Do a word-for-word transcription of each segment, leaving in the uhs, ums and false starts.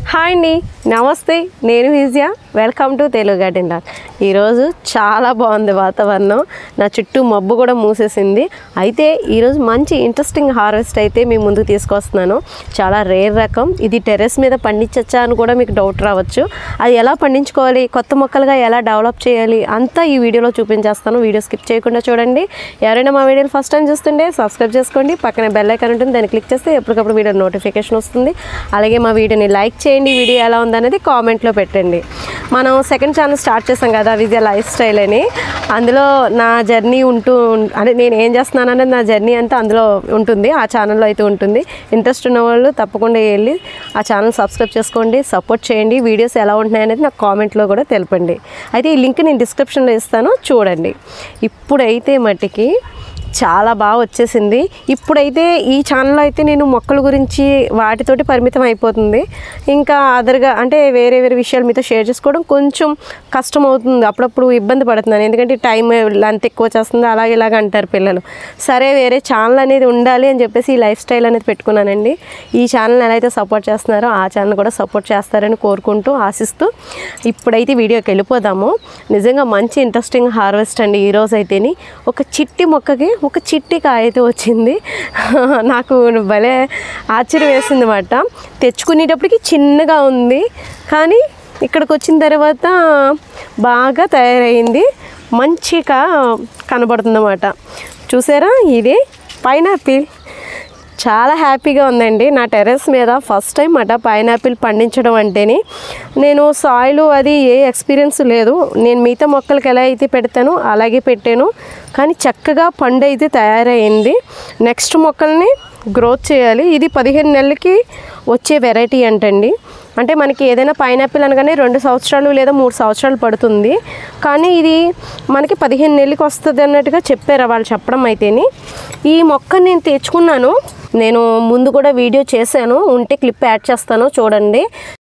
Hi అండి, నమస్తే. నేను Vijaya. Welcome to Telugu garden doc. ఈరోజు చాలా బాగుంది వాతావరణం. నా చుట్టూ మబ్బు కూడా మూసేసింది. అయితే ఈరోజు మంచి ఇంట్రెస్టింగ్ హార్వెస్ట్ అయితే మీ ముందుకు తీసుకొస్తున్నాను. చాలా రేర్ రకం. ఇది టెర్రస్ మీద పండించచ్చా అని కూడా మీకు డౌట్ రావచ్చు. అది ఎలా పండించుకోవాలి, కొత్త మొక్కలుగా ఎలా డెవలప్ చేయాలి అంతా ఈ వీడియోలో చూపించేస్తాను. వీడియో స్కిప్ చేయకుండా చూడండి. ఎవరైనా మా వీడియోని ఫస్ట్ టైం చూస్తుంటే సబ్స్క్రైబ్ చేసుకోండి. పక్కన బెల్ ఐకాన్ ఉంటుంది, దాన్ని క్లిక్ చేస్తే ఎప్పటికప్పుడు వీడియో నోటిఫికేషన్ వస్తుంది. అలాగే మా వీడియోని లైక్ చేయండి. వీడియో ఎలా ఉందనేది కామెంట్లో పెట్టండి. మనం సెకండ్ ఛానల్ స్టార్ట్ చేస్తాం కదా, విజయ లైఫ్ స్టైల్ అని. అందులో నా జర్నీ ఉంటూ అంటే నేను ఏం చేస్తున్నాను అనేది నా జర్నీ అంతా అందులో ఉంటుంది, ఆ ఛానల్లో అయితే ఉంటుంది. ఇంట్రెస్ట్ ఉన్న వాళ్ళు తప్పకుండా వెళ్ళి ఆ ఛానల్ సబ్స్క్రైబ్ చేసుకోండి, సపోర్ట్ చేయండి. వీడియోస్ ఎలా ఉంటున్నాయి అనేది నాకు కామెంట్లో కూడా తెలపండి. అయితే ఈ లింక్ నేను డిస్క్రిప్షన్లో ఇస్తాను, చూడండి. ఇప్పుడైతే మట్టికి చాలా బాగా వచ్చేసింది. ఇప్పుడైతే ఈ ఛానల్లో అయితే నేను మొక్కల గురించి వాటితోటి పరిమితం అయిపోతుంది. ఇంకా అదర్గా అంటే వేరే వేరే విషయాలు మీతో షేర్ చేసుకోవడం కొంచెం కష్టం అవుతుంది. అప్పుడప్పుడు ఇబ్బంది పడుతున్నాను, ఎందుకంటే టైం లెంత్ ఎక్కువ చేస్తుంది అలాగే ఇలాగ అంటారు పిల్లలు. సరే వేరే ఛానల్ అనేది ఉండాలి అని చెప్పేసి ఈ లైఫ్ స్టైల్ అనేది పెట్టుకున్నానండి. ఈ ఛానల్ ఎలా అయితే సపోర్ట్ చేస్తున్నారో ఆ ఛానల్ కూడా సపోర్ట్ చేస్తారని కోరుకుంటూ ఆశిస్తూ ఇప్పుడైతే వీడియోకి వెళ్ళిపోదాము. నిజంగా మంచి ఇంట్రెస్టింగ్ హార్వెస్ట్ అండి ఈరోజు అయితేని. ఒక చిట్టి మొక్కకి ఒక చిట్టి కాయ అయితే వచ్చింది. నాకు భలే ఆశ్చర్యం వేసింది అన్నమాట. తెచ్చుకునేటప్పటికి చిన్నగా ఉంది, కానీ ఇక్కడికి వచ్చిన తర్వాత బాగా తయారైంది, మంచిగా కనబడుతుంది అన్నమాట. చూసారా, ఇది పైనాపిల్. చాలా హ్యాపీగా ఉందండి. నా టెర్రస్ మీద ఫస్ట్ టైం అట పైనాపిల్ పండించడం అంటేని. నేను సాయిల్ అది ఏ ఎక్స్పీరియన్స్ లేదు. నేను మిగతా మొక్కలకి ఎలా అయితే పెడతానో అలాగే పెట్టాను, కానీ చక్కగా పండు అయితే తయారైంది. నెక్స్ట్ మొక్కల్ని గ్రోత్ చేయాలి. ఇది పదిహేను నెలలకి వచ్చే వెరైటీ అంటండి. అంటే మనకి ఏదైనా పైనాపిల్ అనగానే రెండు సంవత్సరాలు లేదా మూడు సంవత్సరాలు పడుతుంది, కానీ ఇది మనకి పదిహేను నెలలకి వస్తుంది అన్నట్టుగా చెప్పారు వాళ్ళు చెప్పడం అయితేని. ఈ మొక్క నేను తెచ్చుకున్నాను, నేను ముందు కూడా వీడియో చేశాను, ఉంటే క్లిప్ యాడ్ చేస్తాను చూడండి.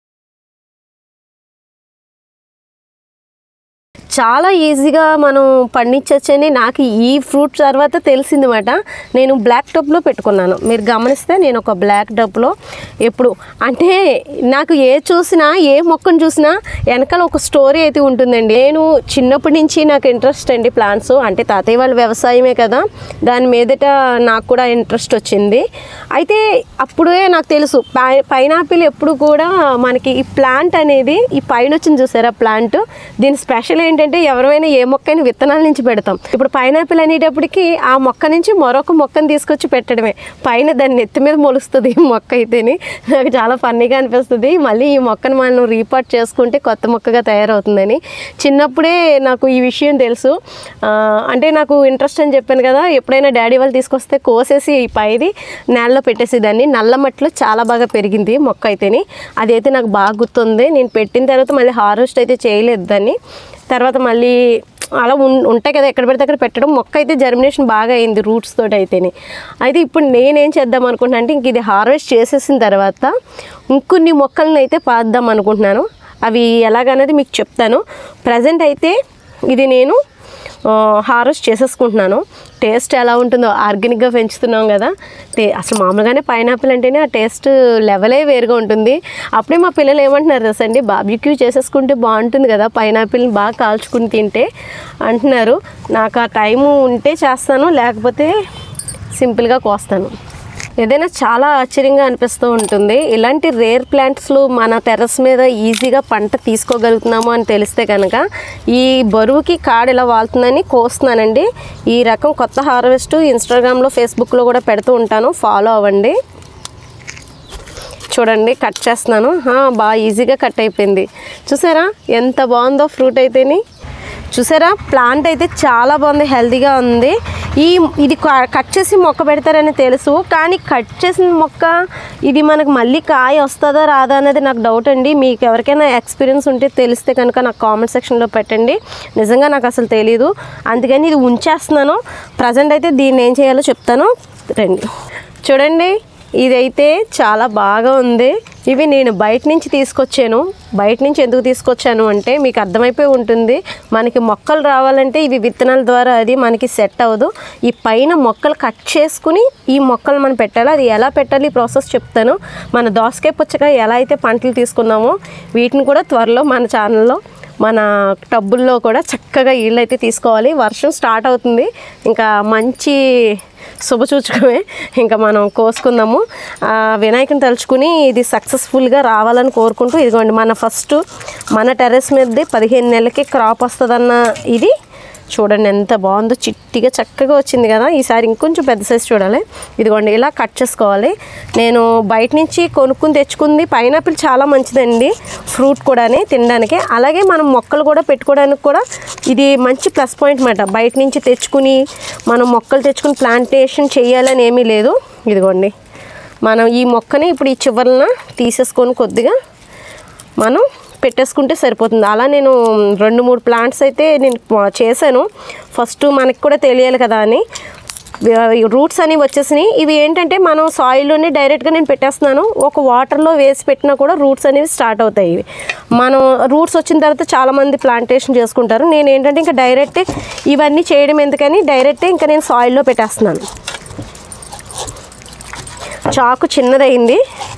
చాలా ఈజీగా మనం పండించవచ్చని నాకు ఈ ఫ్రూట్ తర్వాత తెలిసిందన్నమాట. నేను బ్లాక్ టబ్లో పెట్టుకున్నాను. మీరు గమనిస్తే నేను ఒక బ్లాక్ టబ్లో ఎప్పుడు అంటే నాకు ఏ చూసినా ఏ మొక్కను చూసినా వెనకాల ఒక స్టోరీ అయితే ఉంటుందండి. నేను చిన్నప్పటి నుంచి నాకు ఇంట్రెస్ట్ అండి ప్లాంట్స్. అంటే తాతయ్య వాళ్ళ వ్యవసాయమే కదా, దాని మీదట నాకు కూడా ఇంట్రెస్ట్ వచ్చింది. అయితే అప్పుడే నాకు తెలుసు పై పైనాపిల్ ఎప్పుడు కూడా మనకి ఈ ప్లాంట్ అనేది ఈ పైన వచ్చింది చూసారా ప్లాంట్, దీని స్పెషల్ ఏంటి అంటే ఎవరైనా ఏ మొక్కైనా విత్తనాల నుంచి పెడతాం. ఇప్పుడు పైనాపిల్ అనేటప్పటికి ఆ మొక్క నుంచి మరొక మొక్కను తీసుకొచ్చి పెట్టడమే, పైన దాన్ని నెత్తి మీద మొలుస్తుంది ఈ మొక్క అయితేని. నాకు చాలా ఫన్నీగా అనిపిస్తుంది. మళ్ళీ ఈ మొక్కను మనం రీపార్ట్ చేసుకుంటే కొత్త మొక్కగా తయారవుతుందని చిన్నప్పుడే నాకు ఈ విషయం తెలుసు. అంటే నాకు ఇంట్రెస్ట్ అని చెప్పాను కదా, ఎప్పుడైనా డాడీ వాళ్ళు తీసుకొస్తే కోసేసి ఈ పైది నేలలో పెట్టేసేదాన్ని. నల్ల మట్టిలో చాలా బాగా పెరిగింది మొక్క అయితేని. అదైతే నాకు బాగా గుర్తుంది. నేను పెట్టిన తర్వాత మళ్ళీ హార్వెస్ట్ అయితే చేయలేదు దాన్ని. తర్వాత మళ్ళీ అలా ఉంటాయి కదా, ఎక్కడ పెడితే అక్కడ పెట్టడం. మొక్క అయితే జర్మినేషన్ బాగా అయింది రూట్స్ తోటి అయితేనే. అయితే ఇప్పుడు నేనేం చేద్దాం అనుకుంటున్నా అంటే ఇంక ఇది హార్వెస్ట్ చేసేసిన తర్వాత ఇంకొన్ని మొక్కలను అయితే పాద్దాం అనుకుంటున్నాను. అవి ఎలాగనేది మీకు చెప్తాను. ప్రజెంట్ అయితే ఇది నేను హార్వెస్ట్ చేసేసుకుంటున్నాను. టేస్ట్ ఎలా ఉంటుందో, ఆర్గానిక్గా పెంచుతున్నాం కదా, టే అసలు మామూలుగానే పైనాపిల్ అంటేనే ఆ టేస్ట్ లెవెలే వేరుగా ఉంటుంది. అప్పుడే మా పిల్లలు ఏమంటున్నారు తెలుసా అండి, బార్బిక్యూ చేసేసుకుంటే బాగుంటుంది కదా పైనాపిల్ని బాగా కాల్చుకుని తింటే అంటున్నారు. నాకు ఆ టైము ఉంటే చేస్తాను, లేకపోతే సింపుల్గా కోస్తాను. ఏదైనా చాలా ఆశ్చర్యంగా అనిపిస్తూ ఉంటుంది. ఇలాంటి రేర్ ప్లాంట్స్లో మన టెర్రస్ మీద ఈజీగా పంట తీసుకోగలుగుతున్నాము అని తెలిస్తే కనుక ఈ బరువుకి కాడ ఇలా వాళ్తుందని కోస్తున్నానండి. ఈ రకం కొత్త హార్వెస్ట్ ఇన్స్టాగ్రామ్లో ఫేస్బుక్లో కూడా పెడుతూ ఉంటాను, ఫాలో అవ్వండి. చూడండి కట్ చేస్తున్నాను. బాగా ఈజీగా కట్ అయిపోయింది. చూసారా ఎంత బాగుందో ఫ్రూట్ అయితేని. చూసారా ప్లాంట్ అయితే చాలా బాగుంది, హెల్తీగా ఉంది. ఈ ఇది కట్ చేసి మొక్క పెడతారని తెలుసు, కానీ కట్ చేసిన మొక్క ఇది మనకు మళ్ళీ కాయ వస్తుందా రాదా అనేది నాకు డౌట్ అండి. మీకు ఎవరికైనా ఎక్స్పీరియన్స్ ఉంటే తెలిస్తే కనుక నాకు కామెంట్ సెక్షన్లో పెట్టండి. నిజంగా నాకు అసలు తెలీదు, అందుకని ఇది ఉంచేస్తున్నాను. ప్రజెంట్ అయితే దీన్ని ఏం చేయాలో చెప్తాను రండి. చూడండి ఇదైతే చాలా బాగా ఉంది. ఇవి నేను బయట నుంచి తీసుకొచ్చాను. బయట నుంచి ఎందుకు తీసుకొచ్చాను అంటే మీకు అర్థమైపోయి ఉంటుంది. మనకి మొక్కలు రావాలంటే ఇవి విత్తనాల ద్వారా అది మనకి సెట్ అవ్వదు. ఈ పైన మొక్కలు కట్ చేసుకుని ఈ మొక్కలు మనం పెట్టాలి. అది ఎలా పెట్టాలి ఈ ప్రాసెస్ చెప్తాను. మన దోసకాయ పుచ్చకాయ ఎలా అయితే పంటలు తీసుకున్నామో వీటిని కూడా త్వరలో మన ఛానల్లో మన టబ్బుల్లో కూడా చక్కగా ఈళ్ళు అయితే తీసుకోవాలి. వర్షం స్టార్ట్ అవుతుంది, ఇంకా మంచి శుభసూచకమే. ఇంకా మనం కోసుకుందాము. వినాయకుని తలుచుకుని ఇది సక్సెస్ఫుల్గా రావాలని కోరుకుంటూ, ఇదిగోండి మన ఫస్ట్ మన టెర్రస్ మీదది పదిహేను నెలలకి క్రాప్ వస్తుందన్న ఇది చూడండి ఎంత బాగుందో, చిట్టిగా చక్కగా వచ్చింది కదా. ఈసారి ఇంకొంచెం పెద్ద సైజు చూడాలి. ఇదిగోండి ఇలా కట్ చేసుకోవాలి. నేను బయట నుంచి కొనుక్కుని తెచ్చుకుంది. పైనాపిల్ చాలా మంచిదండి, ఫ్రూట్ కూడా తినడానికి. అలాగే మనం మొక్కలు కూడా పెట్టుకోవడానికి కూడా ఇది మంచి ప్లస్ పాయింట్ అన్నమాట. బయట నుంచి తెచ్చుకుని మనం మొక్కలు తెచ్చుకుని ప్లాంటేషన్ చేయాలని ఏమీ లేదు. ఇదిగోండి మనం ఈ మొక్కని ఇప్పుడు ఈ చివరన తీసేసుకొని కొద్దిగా మనం పెట్టేసుకుంటే సరిపోతుంది. అలా నేను రెండు మూడు ప్లాంట్స్ అయితే నేను చేశాను. ఫస్ట్ మనకి కూడా తెలియాలి కదా అని రూట్స్ అనేవి వచ్చేసినాయి. ఇవి ఏంటంటే మనం సాయిల్లోనే డైరెక్ట్గా నేను పెట్టేస్తున్నాను. ఒక వాటర్లో వేసి పెట్టినా కూడా రూట్స్ అనేవి స్టార్ట్ అవుతాయి. ఇవి మనం రూట్స్ వచ్చిన తర్వాత చాలామంది ప్లాంటేషన్ చేసుకుంటారు. నేను ఏంటంటే ఇంకా డైరెక్ట్ ఇవన్నీ చేయడం ఎందుకని డైరెక్ట్ ఇంకా నేను సాయిల్లో పెట్టేస్తున్నాను. చాకు చిన్నదైంది,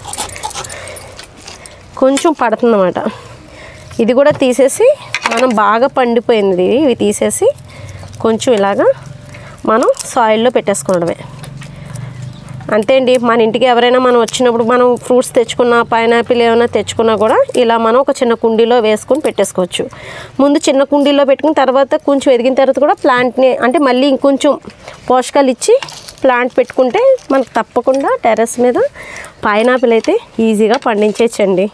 కొంచెం పడుతుందన్నమాట. ఇది కూడా తీసేసి మనం బాగా పండిపోయింది ఇవి తీసేసి కొంచెం ఇలాగా మనం సాయిల్లో పెట్టేసుకోవడమే. అంతే అండి. మన ఇంటికి ఎవరైనా మనం వచ్చినప్పుడు మనం ఫ్రూట్స్ తెచ్చుకున్నా పైనాపిల్ ఏమైనా తెచ్చుకున్నా కూడా ఇలా మనం ఒక చిన్న కుండీలో వేసుకొని పెట్టేసుకోవచ్చు. ముందు చిన్న కుండీలో పెట్టుకుని తర్వాత కొంచెం ఎదిగిన తర్వాత కూడా ప్లాంట్ని అంటే మళ్ళీ ఇంకొంచెం పోషకాలు ఇచ్చి ప్లాంట్ పెట్టుకుంటే మనకు తప్పకుండా టెర్రస్ మీద పైనాపిల్ అయితే ఈజీగా పండించేయచ్చండి.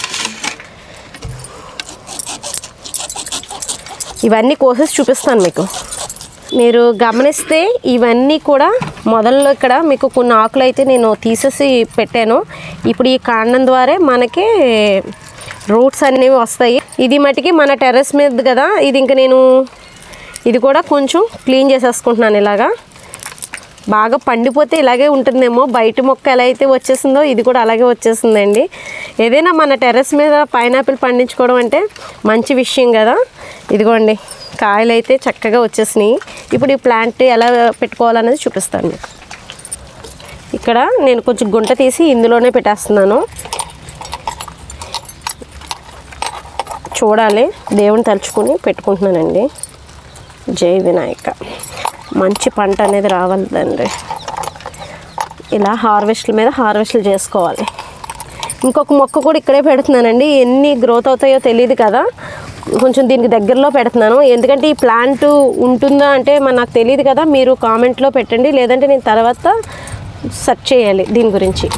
ఇవన్నీ కోసేసి చూపిస్తాను మీకు. మీరు గమనిస్తే ఇవన్నీ కూడా మొదల్లో ఇక్కడ మీకు కొన్ని ఆకులు అయితే నేను తీసేసి పెట్టాను. ఇప్పుడు ఈ కాండం ద్వారా మనకి రూట్స్ అనేవి వస్తాయి. ఇది మటుకి మన టెర్రస్ మీద కదా, ఇది ఇంకా నేను ఇది కూడా కొంచెం క్లీన్ చేసేసుకుంటున్నాను. ఇలాగా బాగా పండిపోతే ఇలాగే ఉంటుందేమో, బయట మొక్క ఎలా అయితే వచ్చేసిందో ఇది కూడా అలాగే వచ్చేసిందండి. ఏదైనా మన టెర్రస్ మీద పైనాపిల్ పండించుకోవడం అంటే మంచి విషయం కదా. ఇదిగోండి కాయలు అయితే చక్కగా వచ్చేసినాయి. ఇప్పుడు ఈ ప్లాంట్ ఎలా పెట్టుకోవాలనేది చూపిస్తాను మీకు. ఇక్కడ నేను కొంచెం గుంట తీసి ఇందులోనే పెట్టేస్తున్నాను. చూడాలి, దేవుని తలుచుకుని పెట్టుకుంటున్నానండి. జై వినాయక. మంచి పంట అనేది రావాలండి. ఇలా హార్వెస్ట్ల మీద హార్వెస్ట్లు చేసుకోవాలి. ఇంకొక మొక్క కూడా ఇక్కడే పెడుతున్నానండి. ఎన్ని గ్రోత్ అవుతాయో తెలియదు కదా, కొంచెం దీనికి దగ్గరలో పెడుతున్నాను. ఎందుకంటే ఈ ప్లాంట్ ఉంటుందా అంటే మన నాకు తెలియదు కదా, మీరు కామెంట్లో పెట్టండి, లేదంటే నేను తర్వాత సెర్చ్ చేయాలి దీని గురించి.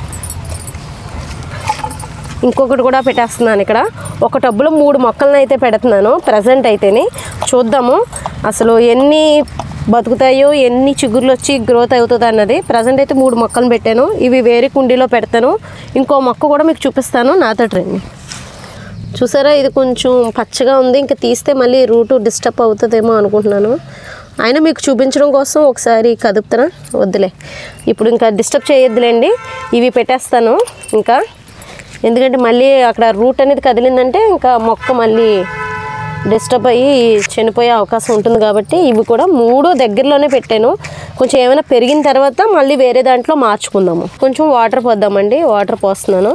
ఇంకొకటి కూడా పెట్టేస్తున్నాను. ఇక్కడ ఒక టబ్బులో మూడు మొక్కలను అయితే పెడుతున్నాను ప్రజెంట్ అయితేనే. చూద్దాము అసలు ఎన్ని బతుకుతాయో, ఎన్ని చిగుర్లు వచ్చి గ్రోత్ అవుతుంది అన్నది. ప్రజెంట్ అయితే మూడు మొక్కలను పెట్టాను. ఇవి వేరే కుండీలో పెడతాను. ఇంకో మొక్క కూడా మీకు చూపిస్తాను, నాతో రండి. చూసారా, ఇది కొంచెం పచ్చగా ఉంది. ఇంకా తీస్తే మళ్ళీ రూటు డిస్టర్బ్ అవుతుందేమో అనుకుంటున్నాను. అయినా మీకు చూపించడం కోసం ఒకసారి కదుపుతారా, వద్దులే ఇప్పుడు ఇంకా డిస్టర్బ్ చేయొద్దులేండి. ఇవి పెట్టేస్తాను ఇంకా, ఎందుకంటే మళ్ళీ అక్కడ రూట్ అనేది కదిలిందంటే ఇంకా మొక్క మళ్ళీ డిస్టర్బ్ అయ్యి చనిపోయే అవకాశం ఉంటుంది. కాబట్టి ఇవి కూడా మూడు దగ్గరలోనే పెట్టాను. కొంచెం ఏమైనా పెరిగిన తర్వాత మళ్ళీ వేరే దాంట్లో మార్చుకుందాము. కొంచెం వాటర్ పోద్దామండి. వాటర్ పోస్తున్నాను.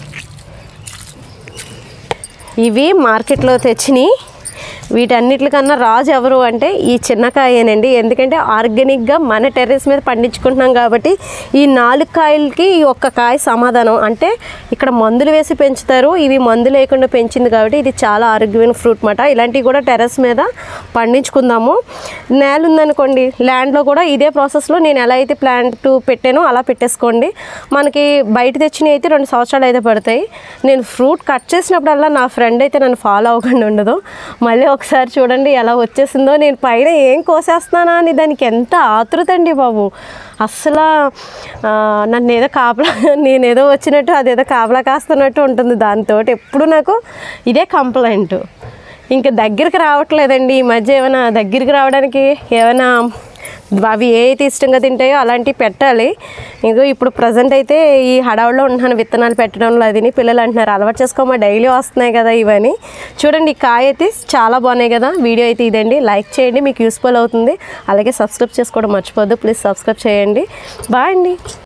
ఇవి మార్కెట్లో తెచ్చినాయి. వీటన్నిటికన్నా రాజు ఎవరు అంటే ఈ చిన్న కాయేనండి. ఎందుకంటే ఆర్గానిక్గా మన టెర్రస్ మీద పండించుకుంటున్నాం కాబట్టి ఈ నాలుగు కాయలకి ఈ ఒక్క కాయ సమాధానం. అంటే ఇక్కడ మందులు వేసి పెంచుతారు, ఇవి మందు లేకుండా పెంచింది కాబట్టి ఇది చాలా ఆరోగ్యమైన ఫ్రూట్ మాట. ఇలాంటివి కూడా టెర్రస్ మీద పండించుకుందాము. నేల ఉందనుకోండి, ల్యాండ్లో కూడా ఇదే ప్రాసెస్లో నేను ఎలా అయితే ప్లాంట్ పెట్టానో అలా పెట్టేసుకోండి. మనకి బయట తెచ్చినవి అయితే రెండు సంవత్సరాలు అయితే పడతాయి. నేను ఫ్రూట్ కట్ చేసినప్పుడల్లా నా ఫ్రెండ్ అయితే నన్ను ఫాలో అవ్వకుండా ఉండదు. మళ్ళీ ఒకసారి చూడండి ఎలా వచ్చేసిందో. నేను పైన ఏం కోసేస్తున్నానా అని దానికి ఎంత ఆతృత అండి బాబు. అస్సలు నన్ను ఏదో కాపలా నేనేదో వచ్చినట్టు అదేదో కాపలా కాస్తున్నట్టు ఉంటుంది. దాంతో ఎప్పుడు నాకు ఇదే కంప్లైంట్. ఇంకా దగ్గరికి రావట్లేదండి ఈ మధ్య. ఏమైనా దగ్గరికి రావడానికి ఏమైనా అవి ఏ అయితే ఇష్టంగా తింటాయో అలాంటివి పెట్టాలి. ఇంకో ఇప్పుడు ప్రజెంట్ అయితే ఈ హడావుల్లో ఉంటున్నాను విత్తనాలు పెట్టడంలో. అదిని పిల్లలు అంటున్నారు అలవాటు చేసుకోమా డైలీ వస్తున్నాయి కదా ఇవని. చూడండి ఈ కాయ అయితే చాలా బాగున్నాయి కదా. వీడియో అయితే ఇదండి, లైక్ చేయండి, మీకు యూస్ఫుల్ అవుతుంది. అలాగే సబ్స్క్రైబ్ చేసుకోవడం మర్చిపోద్దు, ప్లీజ్ సబ్స్క్రైబ్ చేయండి. బాయ్ అండి.